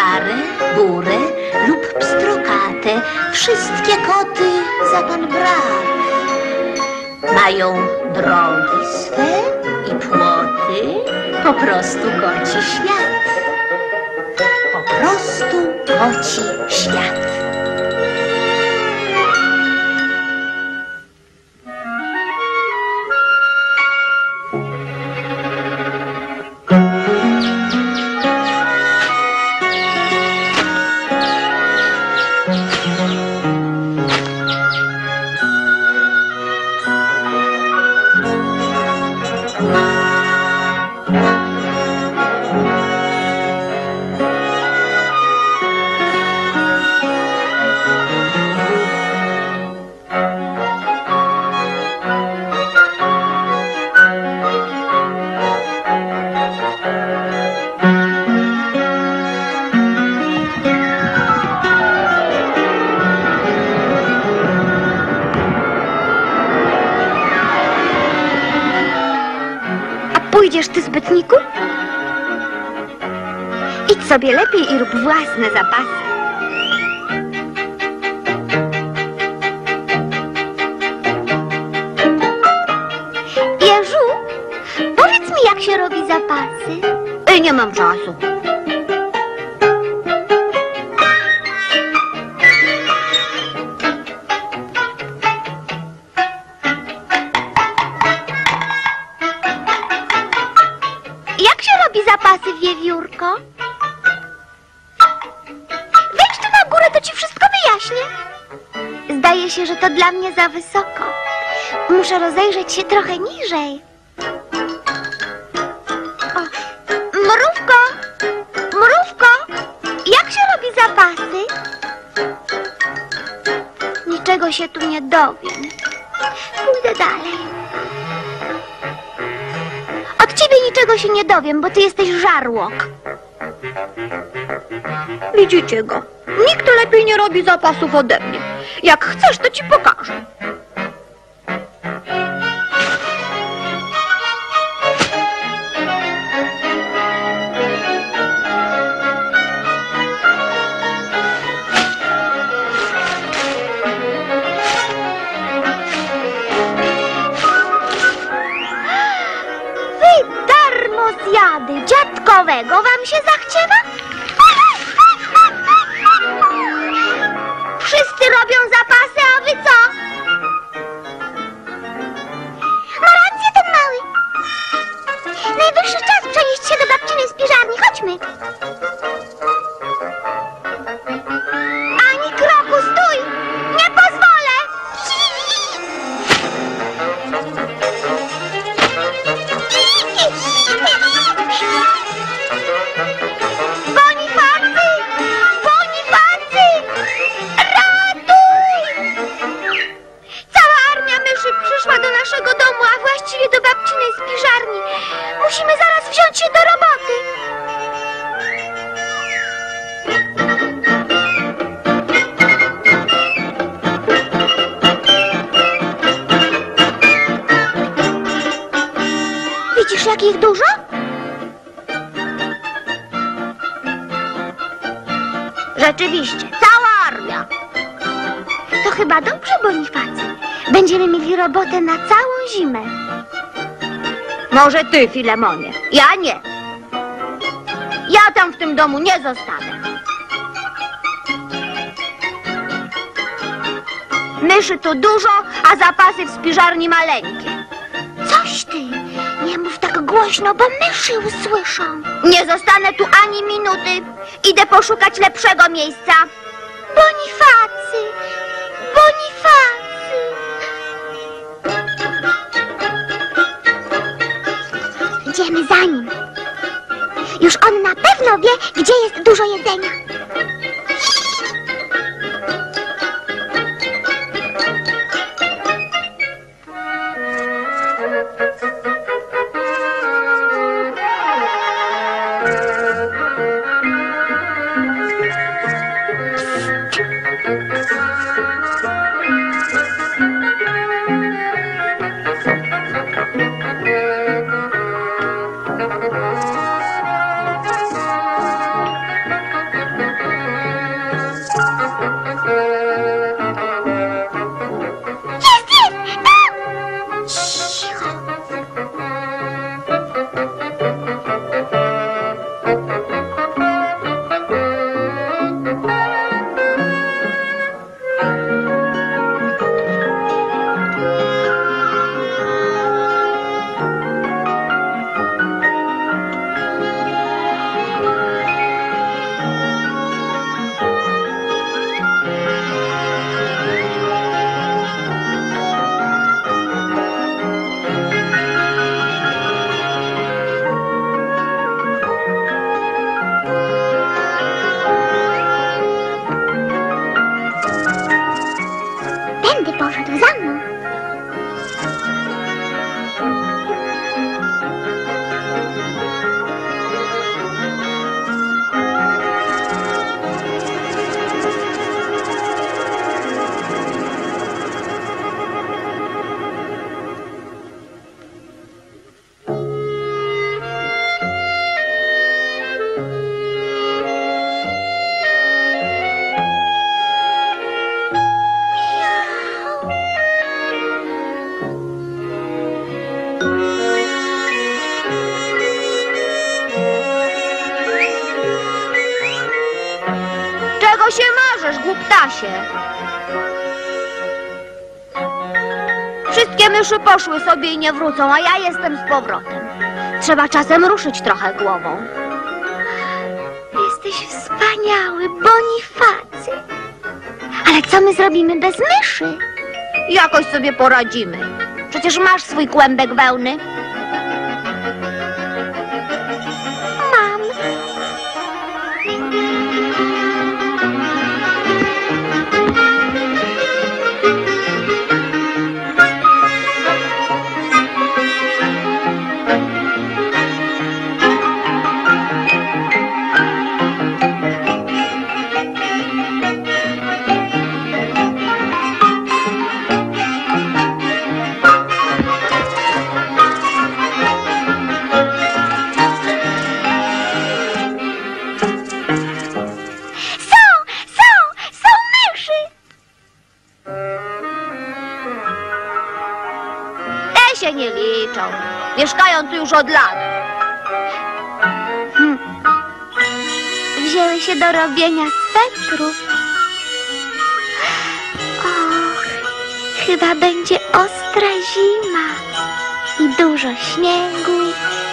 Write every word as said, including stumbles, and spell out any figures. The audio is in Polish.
szare, burę lub pstrokate, wszystkie koty za pan brat. Mają drogi swe i płoty, po prostu koci świat. Po prostu koci świat. Pójdziesz ty, zbytniku? Idź sobie lepiej i rób własne zapasy. Jerzu, powiedz mi, jak się robi zapasy? Ej, nie mam czasu. Zapasy, wiewiórko? Wejdź tu na górę, to ci wszystko wyjaśnię. Zdaje się, że to dla mnie za wysoko. Muszę rozejrzeć się trochę niżej. O, mrówko! Mrówko! Jak się robi zapasy? Niczego się tu nie dowiem. Pójdę dalej. Od ciebie niczego się nie dowiem, bo ty jesteś żarłok. Widzicie go? Nikt lepiej nie robi zapasów ode mnie. Jak chcesz, to ci pokażę. Zjady dziadkowego wam się zachciewa? Wszyscy robią zapasy, a wy co? Ma rację ten mały. Najwyższy czas przenieść się do babciny z piżarni. Chodźmy. Ani kroku, stój! Nie pozwolę! Bonifacy! Bonifacy! Ratuj! Cała armia myszy przyszła do naszego domu, a właściwie do babciny z piżarni. Musimy zaraz wziąć się do roboty. Widzisz, jak ich dużo? Rzeczywiście, cała armia. To chyba dobrze, Bonifacy. Będziemy mieli robotę na całą zimę. Może ty, Filemonie. Ja nie. Ja tam w tym domu nie zostanę. Myszy tu dużo, a zapasy w spiżarni maleńkie. Coś ty. Nie mów tak głośno, bo myszy usłyszą. Nie zostanę tu ani minuty. Idę poszukać lepszego miejsca. Bonifacy! Bonifacy! Idziemy za nim. Już on na pewno wie, gdzie jest dużo jedzenia. się marzesz, głuptasie? Wszystkie myszy poszły sobie i nie wrócą, a ja jestem z powrotem. Trzeba czasem ruszyć trochę głową. Jesteś wspaniały, Bonifacy. Ale co my zrobimy bez myszy? Jakoś sobie poradzimy. Przecież masz swój kłębek wełny. Mam. Się nie liczą. Mieszkają tu już od lat. Hmm. Wzięły się do robienia swetrów. Och, chyba będzie ostra zima i dużo śniegu.